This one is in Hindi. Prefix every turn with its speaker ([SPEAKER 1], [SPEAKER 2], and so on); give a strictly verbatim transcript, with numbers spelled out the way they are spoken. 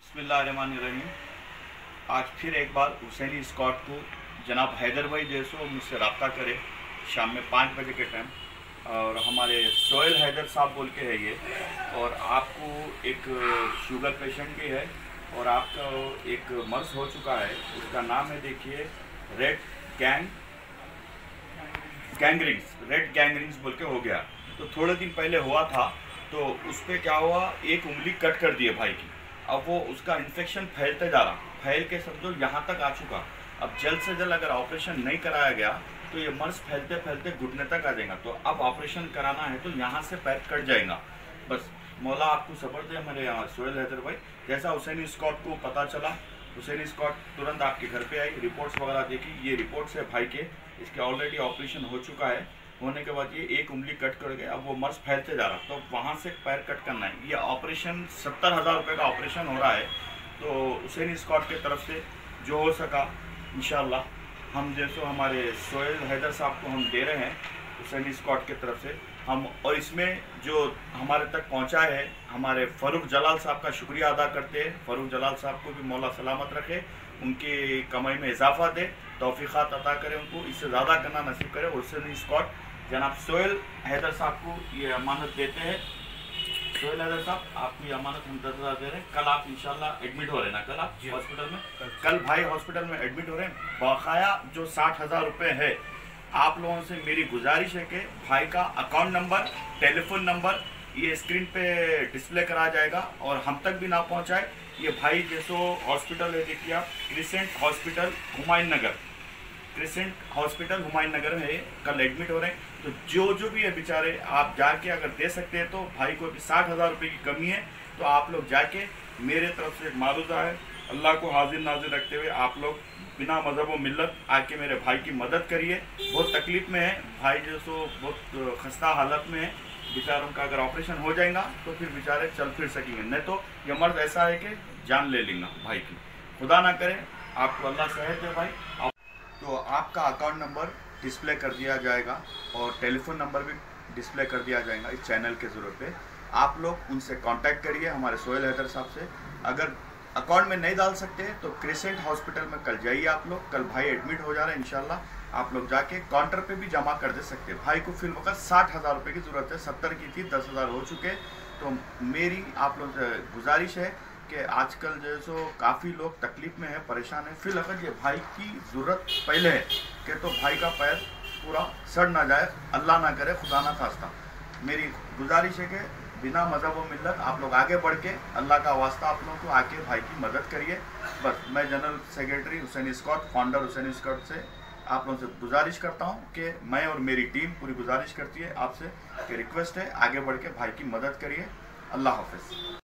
[SPEAKER 1] बिस्मिल्लाहिर्रहमानिर्रहीम। आज फिर एक बार हुसैनी स्कॉट को जनाब हैदर भाई जैसो मुझसे रब्ता करे शाम में पाँच बजे के टाइम, और हमारे सोहेल हैदर साहब बोल के है ये, और आपको एक शुगर पेशेंट भी है और आपका एक मर्ज हो चुका है। उसका नाम है देखिए रेड गैंग गैंग्रीन्स रेड गैंग्रीन्स बोल के हो गया। तो थोड़े दिन पहले हुआ था, तो उस पर क्या हुआ, एक उंगली कट कर दिए भाई की। अब वो उसका इन्फेक्शन फैलते जा रहा, फैल के समझो यहाँ तक आ चुका। अब जल्द से जल्द अगर ऑपरेशन नहीं कराया गया तो ये मर्ज फैलते फैलते घुटने तक आ जाएगा। तो अब ऑपरेशन कराना है तो यहाँ से पैर कट जाएगा। बस मौला आपको सब्र दे हमारे यहाँ सोहेल हैदर भाई। जैसा हुसैनी स्कॉट को पता चला, हुसैनी स्कॉट तुरंत आपके घर पे आई, रिपोर्ट्स वगैरह देखी। ये रिपोर्ट्स है भाई के, इसके ऑलरेडी ऑपरेशन हो चुका है। होने के बाद ये एक उंगली कट कर गए, अब वो मर्ज फैलते जा रहा, तो वहाँ से पैर कट करना है। ये ऑपरेशन सत्तर हज़ार रुपये का ऑपरेशन हो रहा है। तो हुसैनी स्कॉट की तरफ से जो हो सका इंशाल्लाह हम जैसो हमारे सोहेल हैदर साहब को हम दे रहे हैं हुसैनी स्कॉट की तरफ से हम। और इसमें जो हमारे तक पहुँचाए है हमारे फ़ारूक जलाल साहब का शुक्रिया अदा करते हैं। फ़ारूक जलाल साहब को भी मौला सलामत रखे, उनकी कमाई में इजाफा दे, तौफीक़ात अता करे, उनको इससे ज़्यादा करना नसीब करे। हुसैनी स्कॉट जनाब सोहेल हैदर साहब को ये अमानत देते हैं। सोहेल हैदर साहब, आपकी अमानत हम दस हज़ार दे रहे हैं। कल आप इंशाल्लाह एडमिट हो रहे हैं ना, कल आप हॉस्पिटल में, कल भाई हॉस्पिटल में एडमिट हो रहे हैं। बकाया जो साठ हज़ार रुपये है, आप लोगों से मेरी गुजारिश है कि भाई का अकाउंट नंबर, टेलीफोन नंबर ये स्क्रीन पे डिस्प्ले करा जाएगा, और हम तक भी ना पहुंचाए। ये भाई जैसो हॉस्पिटल है देखिए आप, Crescent hospital Humayun Nagar, Crescent hospital Humayun Nagar में है, कल एडमिट हो रहे हैं। तो जो जो भी है बेचारे, आप जाके अगर दे सकते हैं तो भाई को भी साठ हज़ार रुपये की कमी है, तो आप लोग जाके मेरे तरफ से एक मारूजा है, अल्लाह को हाजिर नाजिर रखते हुए आप लोग बिना मज़हब व मिल्लत आके मेरे भाई की मदद करिए। बहुत तकलीफ़ में है भाई, जैसो बहुत खस्ता हालत में है बेचारों का। अगर ऑपरेशन हो जाएगा तो फिर बेचारे चल फिर सकेंगे, नहीं तो ये मर्ज ऐसा है कि जान ले लेंगे भाई की। खुदा ना करे, आपको अल्लाह सेहत दे भाई। तो आपका अकाउंट नंबर डिस्प्ले कर दिया जाएगा और टेलीफोन नंबर भी डिस्प्ले कर दिया जाएगा इस चैनल के ज़रूरत पे। आप लोग उनसे कांटेक्ट करिए हमारे सोहेल हैदर साहब से। अगर अकाउंट में नहीं डाल सकते तो क्रिसेंट हॉस्पिटल में कल जाइए आप लोग, कल भाई एडमिट हो जा रहे हैं इंशाल्लाह। आप लोग जाके काउंटर पे भी जमा कर दे सकते हैं। भाई को फिर वक्त साठ हज़ार रुपये की ज़रूरत है, सत्तर की थी, दस हज़ार हो चुके। तो मेरी आप लोग से गुजारिश है कि आजकल जो सो काफ़ी लोग तकलीफ़ में है, परेशान है। फिर अगर ये भाई की ज़रूरत पहले है कि तो भाई का पैर पूरा सड़ ना जाए, अल्लाह ना करे, खुदा ना खास्ता। मेरी गुजारिश है कि बिना मज़हब व मिल्लत आप लोग आगे बढ़ के अल्लाह का वास्ता आप लोगों को आके भाई की मदद करिए। बस मैं general secretary Husaini Scott, founder Husaini Scott से आप लोगों से गुजारिश करता हूं कि मैं और मेरी टीम पूरी गुजारिश करती है आपसे कि रिक्वेस्ट है आगे बढ़ के भाई की मदद करिए। अल्लाह हाफ़िज़।